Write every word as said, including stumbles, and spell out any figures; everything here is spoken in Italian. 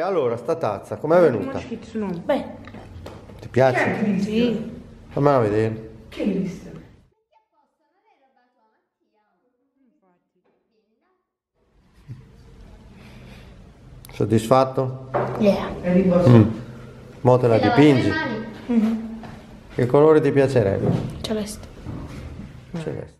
allora sta tazza com'è venuta? Beh, Ti piace? sì. Fammela vedere. Che hai visto? Soddisfatto? Yeah. È riposto. Mm. Mo te la Lavate le dipingi? mani? Mhm. Che colore ti piacerebbe? Celeste. Celeste.